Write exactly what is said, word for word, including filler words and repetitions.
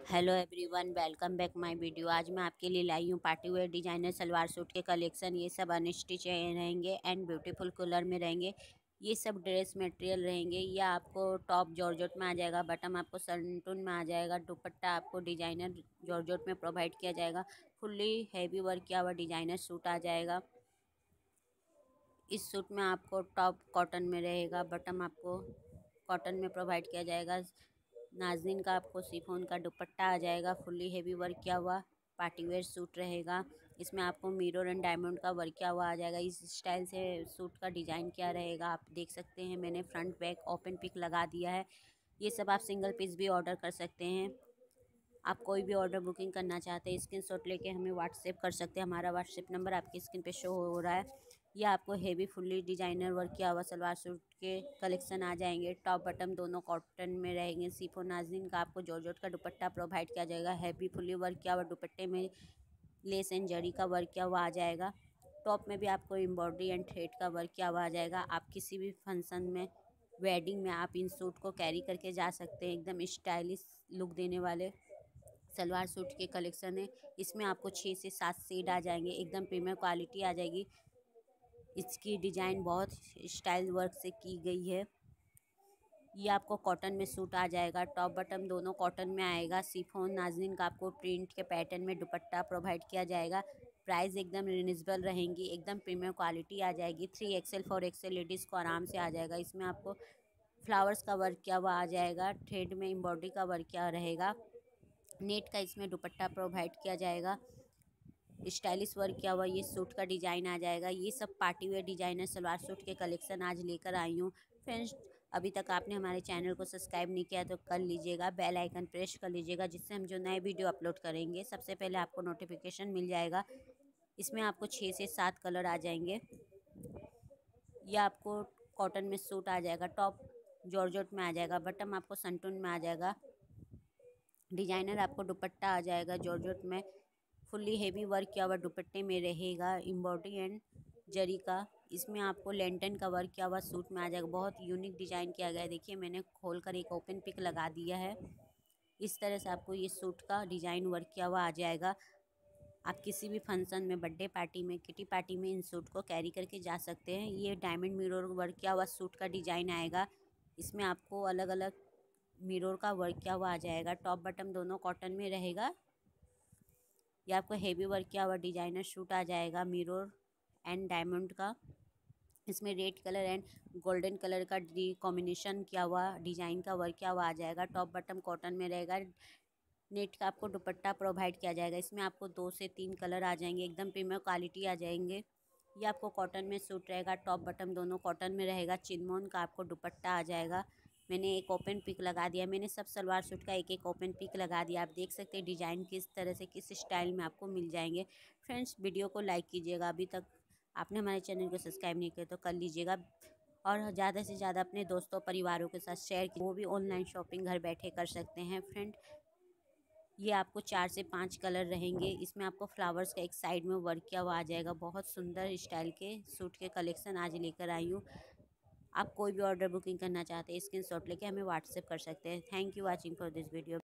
Hello everyone, welcome back my video. आज मैं आपके लिए लाई हूँ party wear designer salwar suit के कलेक्शन। ये सब अनस्टिच रहेंगे एंड ब्यूटीफुल कलर में रहेंगे। ये सब ड्रेस मटेरियल रहेंगे। ये आपको टॉप जॉर्जेट में आ जाएगा, बटन आपको संटून में आ जाएगा, दुपट्टा आपको डिजाइनर जॉर्जेट में प्रोवाइड किया जाएगा। फुल्ली हैवी वर्क किया हुआ डिजाइनर सूट आ जाएगा। इस सूट में आपको टॉप कॉटन में रहेगा, बटन आपको कॉटन में प्रोवाइड किया जाएगा। नाज़नीन का आपको शिफॉन का दुपट्टा आ जाएगा। फुल्ली हेवी वर्क किया हुआ पार्टीवेयर सूट रहेगा। इसमें आपको मिरर एंड डायमंड का वर्क किया हुआ आ जाएगा। इस स्टाइल से सूट का डिज़ाइन क्या रहेगा आप देख सकते हैं। मैंने फ्रंट बैक ओपन पिक लगा दिया है। ये सब आप सिंगल पीस भी ऑर्डर कर सकते हैं। आप कोई भी ऑर्डर बुकिंग करना चाहते हैं स्क्रीनशॉट लेके हमें व्हाट्सएप कर सकते हैं। हमारा व्हाट्सएप नंबर आपकी स्क्रीन पे शो हो रहा है। ये आपको हेवी फुल्ली डिजाइनर वर्क किया हुआ सलवार सूट के कलेक्शन आ जाएंगे। टॉप बटन दोनों कॉटन में रहेंगे। शिफॉन नाज़नीन का आपको जॉर्जेट का दुपट्टा प्रोवाइड किया जाएगा। हैवी फुल्ली वर्क किया हुआ दुपट्टे में लेस एंड जरी का वर्क किया हुआ आ जाएगा। टॉप में भी आपको एम्ब्रॉयडरी एंड थ्रेड का वर्क किया हुआ आ जाएगा। आप किसी भी फंक्शन में, वेडिंग में आप इन सूट को कैरी करके जा सकते हैं। एकदम स्टाइलिश लुक देने वाले सलवार सूट के कलेक्शन है। इसमें आपको छः से सात शेड आ जाएंगे। एकदम प्रीमियम क्वालिटी आ जाएगी। इसकी डिज़ाइन बहुत स्टाइल वर्क से की गई है। ये आपको कॉटन में सूट आ जाएगा। टॉप बटन दोनों कॉटन में आएगा। शिफॉन नाज़नीन का आपको प्रिंट के पैटर्न में दुपट्टा प्रोवाइड किया जाएगा। प्राइस एकदम रिजनेबल रहेंगी। एकदम प्रीमियम क्वालिटी आ जाएगी। Three XL four XL ladies को आराम से आ जाएगा। इसमें आपको फ्लावर्स का वर्क किया हुआ आ जाएगा। थ्रेड में एम्ब्रॉयडरी का वर्क किया रहेगा। नेट का इसमें दुपट्टा प्रोवाइड किया जाएगा। स्टाइलिश वर्क किया हुआ ये सूट का डिज़ाइन आ जाएगा। ये सब party wear designer salwar suit के कलेक्शन आज लेकर आई हूँ। फ्रेंड्स, अभी तक आपने हमारे चैनल को सब्सक्राइब नहीं किया तो कर लीजिएगा। बेल आइकन प्रेस कर लीजिएगा, जिससे हम जो नए वीडियो अपलोड करेंगे सबसे पहले आपको नोटिफिकेशन मिल जाएगा। इसमें आपको छः से सात कलर आ जाएंगे। यह आपको कॉटन में सूट आ जाएगा। टॉप जॉर्जेट में आ जाएगा। बटन आपको संटून में आ जाएगा। डिजाइनर आपको दुपट्टा आ जाएगा जॉर्जेट में। फुल्ली हेवी वर्क किया हुआ दुपट्टे में रहेगा। एम्ब्रॉयडरी एंड जरी का इसमें आपको लेंटन का वर्क किया हुआ सूट में आ जाएगा। बहुत यूनिक डिज़ाइन किया गया है। देखिए, मैंने खोलकर एक ओपन पिक लगा दिया है। इस तरह से आपको ये सूट का डिज़ाइन वर्क किया हुआ आ जाएगा। आप किसी भी फंक्शन में, बर्थडे पार्टी में, किटी पार्टी में इन सूट को कैरी करके जा सकते हैं। ये डायमंड मिरर वर्क किया हुआ सूट का डिज़ाइन आएगा। इसमें आपको अलग अलग मिरर का वर्क किया हुआ आ जाएगा। टॉप बटन दोनों कॉटन में रहेगा। ये आपको हेवी वर्क किया हुआ डिजाइनर सूट आ जाएगा मिरर एंड डायमंड का। इसमें red colour and golden colour का कॉम्बिनेशन किया हुआ डिज़ाइन का वर्क किया हुआ आ जाएगा। टॉप बटन कॉटन में रहेगा। नेट का आपको दुपट्टा प्रोवाइड किया जाएगा। इसमें आपको दो से तीन कलर आ जाएंगे। एकदम प्रीमियम क्वालिटी आ जाएंगे। ये आपको कॉटन में सूट रहेगा। टॉप बटन दोनों कॉटन में रहेगा। चिनमोन का आपको दुपट्टा आ जाएगा। मैंने एक ओपन पिक लगा दिया। मैंने सब सलवार सूट का एक एक ओपन पिक लगा दिया। आप देख सकते हैं डिज़ाइन किस तरह से, किस स्टाइल में आपको मिल जाएंगे। फ्रेंड्स, वीडियो को लाइक कीजिएगा। अभी तक आपने हमारे चैनल को सब्सक्राइब नहीं किया तो कर लीजिएगा। और ज़्यादा से ज़्यादा अपने दोस्तों परिवारों के साथ शेयर कीजिए। वो भी ऑनलाइन शॉपिंग घर बैठे कर सकते हैं। फ्रेंड, ये आपको चार से पाँच कलर रहेंगे। इसमें आपको फ्लावर्स का एक साइड में वर्क किया हुआ आ जाएगा। बहुत सुंदर स्टाइल के सूट के कलेक्शन आज लेकर आई हूँ। आप कोई भी ऑर्डर बुकिंग करना चाहते हैं स्क्रीनशॉट लेके हमें व्हाट्सएप कर सकते हैं। Thank you watching for this video.